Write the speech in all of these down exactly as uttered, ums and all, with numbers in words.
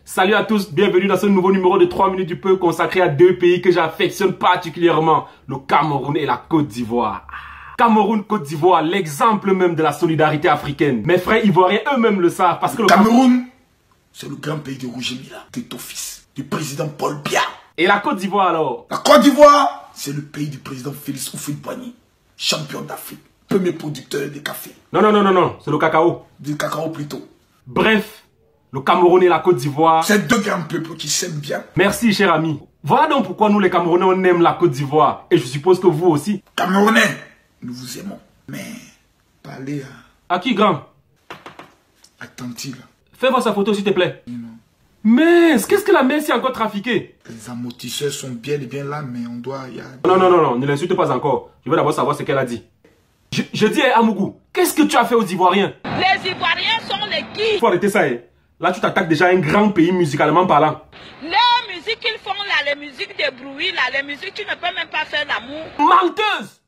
Salut à tous, bienvenue dans ce nouveau numéro de trois minutes du peu consacré à deux pays que j'affectionne particulièrement, le Cameroun et la Côte d'Ivoire. Cameroun, Côte d'Ivoire, l'exemple même de la solidarité africaine. Mes frères ivoiriens eux-mêmes le savent parce que le Cameroun, c'est le grand pays de Roger Mila, de ton fils, du président Paul Biya. Et la Côte d'Ivoire alors? La Côte d'Ivoire, c'est le pays du président Félix Houphouët-Boigny, champion d'Afrique, premier producteur de café. Non, non, non, non, non, c'est le cacao. Du cacao plutôt. Bref, le Cameroun et la Côte d'Ivoire, c'est deux grands peuples qui s'aiment bien. Merci cher ami. Voilà donc pourquoi nous les Camerounais on aime la Côte d'Ivoire. Et je suppose que vous aussi. Camerounais, nous vous aimons. Mais, parlez à... À qui grand? À Tanti là. Fais voir sa photo s'il te plaît. Non. Mais qu'est-ce que la Messi a encore trafiqué? Les amortisseurs sont bien et bien là, mais on doit... Y a... Non, non, non, non, ne l'insulte pas encore. Je veux d'abord savoir ce qu'elle a dit. Je, je dis à Amougou, qu'est-ce que tu as fait aux Ivoiriens? Les Ivoiriens sont les qui? Faut arrêter ça, hein. Là, tu t'attaques déjà à un grand pays musicalement parlant. Les musiques qu'ils font là, les musiques de bruit là, les musiques, tu ne peux même pas faire l'amour. Menteuse!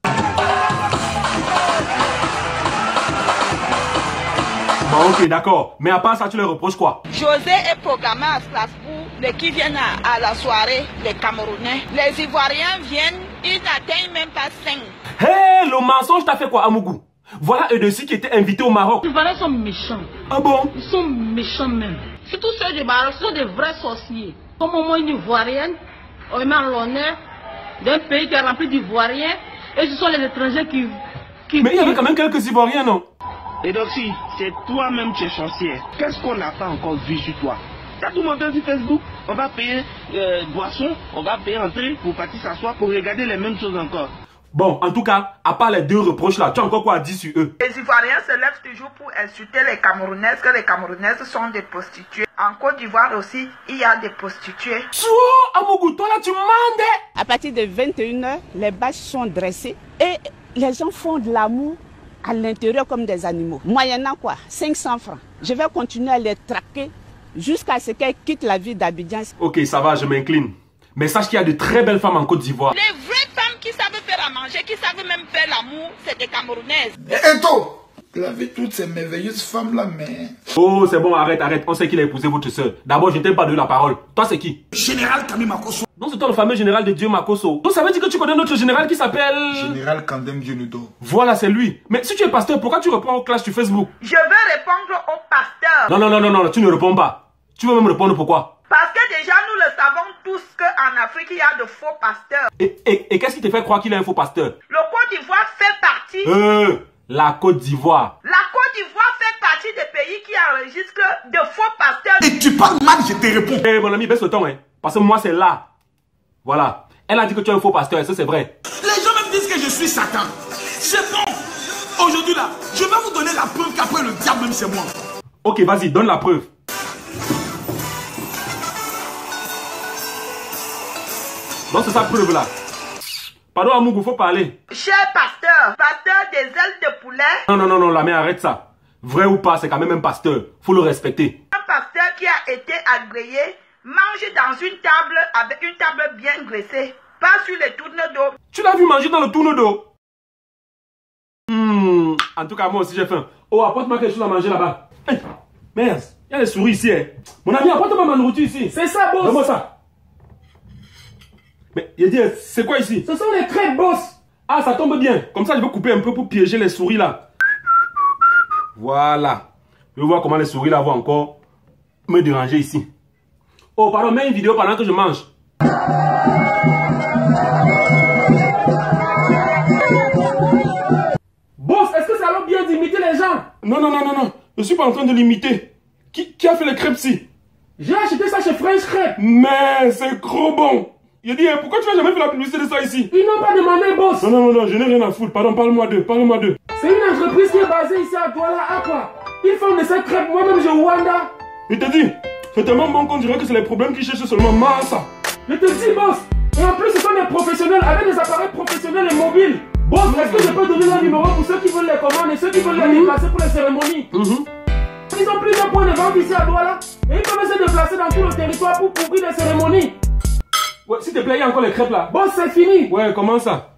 Bon, ok, d'accord. Mais à part ça, tu leur reproches quoi? José est programmé à Strasbourg, les qui viennent à, à la soirée, les Camerounais. Les Ivoiriens viennent, ils n'atteignent même pas cinq. Hé, hey, le mensonge t'a fait quoi, Amougou? Voilà eux dessus qui étaient invités au Maroc. Les Ivoiriens sont méchants. Ah bon? Ils sont méchants même. Surtout ceux du Maroc, ce sont des vrais sorciers. Comme au moins une Ivoirienne, on met l'honneur d'un pays qui est rempli d'Ivoiriens. Et ce sont les étrangers qui... qui Mais il y avait quand même quelques Ivoiriens, non? Et donc si c'est toi-même qui es chancière, qu'est-ce qu'on n'a pas encore vu sur toi? Tu as tout monté sur Facebook, on va payer euh, boisson, on va payer entrée pour partir s'asseoir pour regarder les mêmes choses encore. Bon, en tout cas, à part les deux reproches là, tu as encore quoi à dire sur eux? Les Ivoiriens se lèvent toujours pour insulter les Camerounaises, que les Camerounaises sont des prostituées. En Côte d'Ivoire aussi, il y a des prostituées. Toi, Amougou, toi là, tu mandes. À partir de vingt et une heures, les bâches sont dressées et les gens font de l'amour à l'intérieur comme des animaux. Moyennant quoi? cinq cents francs. Je vais continuer à les traquer jusqu'à ce qu'elles quittent la ville d'Abidjan. Ok, ça va, je m'incline. Mais sache qu'il y a de très belles femmes en Côte d'Ivoire. Les vraies femmes qui savent faire à manger, qui savent même faire l'amour, c'est des Camerounaises. Et Eto, il avait toutes ces merveilleuses femmes là, mais... Oh, c'est bon, arrête, arrête. On sait qu'il a épousé votre soeur. D'abord, je ne t'ai pas donné la parole. Toi, c'est qui? Général Kami Makosso. Non, c'est toi le fameux général de Dieu Makosso. Donc, ça veut dire que tu connais notre général qui s'appelle... Général Kandem Dionudo. Voilà, c'est lui. Mais si tu es pasteur, pourquoi tu réponds au clash sur Facebook? Je veux répondre au pasteur. Non, non, non, non, non, tu ne réponds pas. Tu veux même répondre pourquoi? Parce que déjà, nous le savons tous qu'en Afrique, il y a de faux pasteurs. Et, et, et qu'est-ce qui te fait croire qu'il est un faux pasteur? Le Côte d'Ivoire fait partie... Euh, la Côte d'Ivoire. La Côte d'Ivoire fait partie des pays qui enregistrent de faux pasteurs. Et tu parles mal, je te réponds. Eh, mon ami, baisse le ton, hein. Parce que moi, c'est là. Voilà. Elle a dit que tu es un faux pasteur, et ça, c'est vrai. Les gens même disent que je suis Satan. C'est bon. Aujourd'hui, là, je vais vous donner la preuve qu'après le diable, même c'est moi. Ok, vas-y, donne la preuve. Donc, c'est sa preuve, là. Pardon, Amougou, faut parler. Cher pasteur, pasteur des ailes de poulet. Non, non, non, non, la mère, arrête ça. Vrai ou pas, c'est quand même un pasteur. Faut le respecter. Un pasteur qui a été agréé mange dans une table avec une table bien graissée. Pas sur les tournes d'eau. Tu l'as vu manger dans le tourne d'eau? Hmm, en tout cas, moi aussi j'ai faim. Oh, apporte-moi quelque chose à manger là-bas. Hey, merde, il y a des souris ici. Hein. Mon ami, apporte-moi ma nourriture ici. C'est ça, boss. Donne-moi ça. Mais, il dit, c'est quoi ici? Ce sont les crêpes, boss. Ah, ça tombe bien. Comme ça, je vais couper un peu pour piéger les souris là. Voilà. Je vais voir comment les souris là vont encore me déranger ici. Oh, pardon, mets une vidéo pendant que je mange. Boss, est-ce que ça va bien d'imiter les gens? Non, non, non, non, non. Je suis pas en train de l'imiter. Qui, qui a fait les crêpes-ci? J'ai acheté ça chez French Crêpes. Mais c'est trop bon. Il a dit, pourquoi tu n'as jamais fait la publicité de ça ici? Ils n'ont pas demandé, boss. Non, non, non, non, je n'ai rien à foutre. Pardon, parle-moi d'eux, parle-moi d'eux. C'est une entreprise qui est basée ici à Douala, à quoi? Ils font de ces crêpes, moi-même, je Wanda. Je te dis, c'est tellement bon qu'on dirait que c'est les problèmes qui cherchent seulement massa. Je te dis, boss. Et en plus, ce sont des professionnels avec des appareils professionnels et mobiles. Boss, est-ce que je peux donner leur numéro pour ceux qui veulent les commandes et ceux qui veulent les déplacer pour les cérémonies? Ils ont plusieurs points de vente ici à Douala. Et ils peuvent se déplacer dans tout le territoire pour couvrir les cérémonies. Ouais, s'il te plaît, il y a encore les crêpes là. Boss, c'est fini. Ouais, comment ça?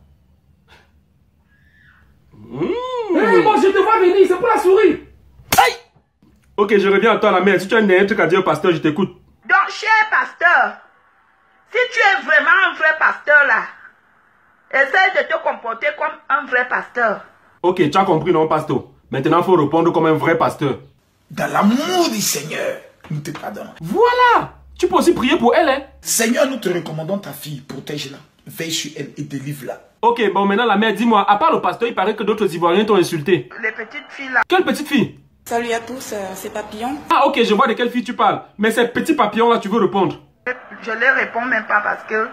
Mmh. Hey, boss, je te vois venir, c'est pour la souris. Aïe. Ok, je reviens à toi la mère. Si tu as un dernier truc à dire au pasteur, je t'écoute. Donc, Non, cher pasteur, si tu es vraiment un vrai pasteur là, essaye de te comporter comme un vrai pasteur. Ok, tu as compris, non, pasteur? Maintenant, il faut répondre comme un vrai pasteur. Dans l'amour du Seigneur, nous te pardonnons. Voilà! Tu peux aussi prier pour elle, hein? Seigneur, nous te recommandons ta fille, protège-la, veille sur elle et délivre-la. Ok, bon, maintenant la mère, dis-moi, à part le pasteur, il paraît que d'autres Ivoiriens t'ont insulté. Les petites filles là. Quelle petite fille? Salut à tous, euh, c'est Papillon. Ah ok, je vois de quelle fille tu parles. Mais ces petits papillons là, tu veux répondre? Je les réponds même pas parce que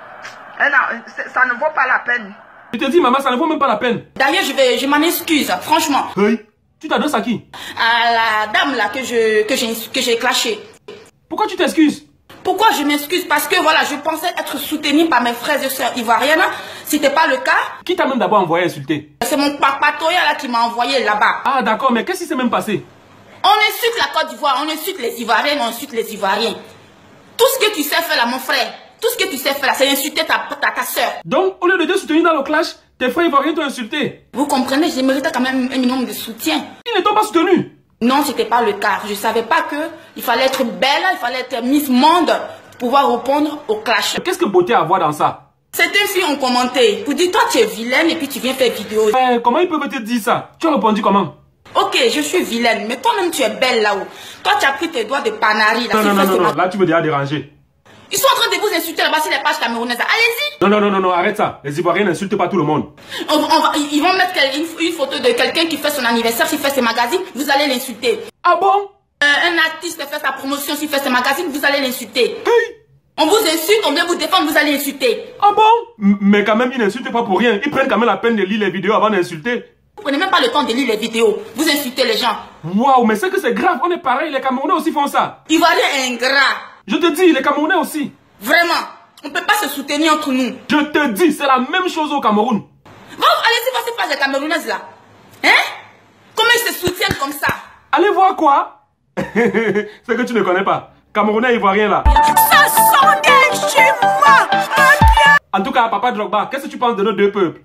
ça ne vaut pas la peine. Je te dis, maman, ça ne vaut même pas la peine. D'ailleurs, je vais, je m'en excuse, franchement. Hey, tu t'adresses à qui? À la dame là que je que j'ai que j'ai clashé. Pourquoi tu t'excuses? Pourquoi je m'excuse? Parce que voilà, je pensais être soutenue par mes frères et sœurs ivoiriennes. C'était pas le cas. Qui t'a même d'abord envoyé insulter? C'est mon papa Toya là qui m'a envoyé là-bas. Ah d'accord, mais qu'est-ce qui s'est même passé? On insulte la Côte d'Ivoire, on insulte les Ivoiriens, on insulte les Ivoiriens. Tout ce que tu sais faire là, mon frère, tout ce que tu sais faire là, c'est insulter ta, ta, ta soeur. Donc, au lieu de te soutenir dans le clash, tes frères ivoiriens t'ont insulté. Vous comprenez, je méritais quand même un minimum de soutien. Ils ne t'ont pas soutenu? Non, c'était pas le cas. Je savais pas que il fallait être belle, il fallait être Miss Monde pour pouvoir répondre au clash. Qu'est-ce que beauté à voir dans ça? Certaines filles ont commenté pour dire toi tu es vilaine et puis tu viens faire vidéo. Mais comment ils peuvent te dire ça? Tu as répondu comment? Ok, je suis vilaine, mais toi-même tu es belle là-haut. Toi tu as pris tes doigts de panari. Non, non, non, non, non, là tu veux déjà déranger. Ils sont en train de vous insulter là-bas sur les pages camerounaises. Allez-y. Non, non, non, non, non, arrête ça. Les Ivoiriens n'insultent pas tout le monde. On, on va, ils vont mettre une, une photo de quelqu'un qui fait son anniversaire, qui fait ses magazines, vous allez l'insulter. Ah bon? euh, Un artiste fait sa promotion, s'il fait ses magazines, vous allez l'insulter. Hey! On vous insulte, on vient vous défendre, vous allez insulter. Ah bon? M Mais quand même, ils n'insultent pas pour rien. Ils prennent quand même la peine de lire les vidéos avant d'insulter. Vous prenez même pas le temps de lire les vidéos. Vous insultez les gens. Waouh, mais c'est que c'est grave. On est pareil. Les Camerounais aussi font ça. Ivoirien ingrat. Je te dis, les Camerounais aussi. Vraiment. On peut pas se soutenir entre nous. Je te dis, c'est la même chose au Cameroun. Va, allez-y voir ces pages des Camerounaises là. Hein? Comment ils se soutiennent comme ça? Allez voir quoi? C'est que tu ne connais pas. Camerounais, Ivoirien là. Ça sont des chimans. En tout cas, papa Drogba, qu'est-ce que tu penses de nos deux peuples?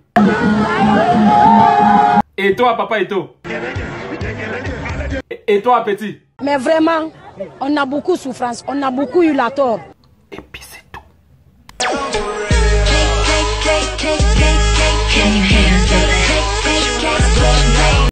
Et toi, papa Eto? Et toi, petit? Mais vraiment, on a beaucoup de souffrance, on a beaucoup eu la tort. Et puis c'est tout. Can you hear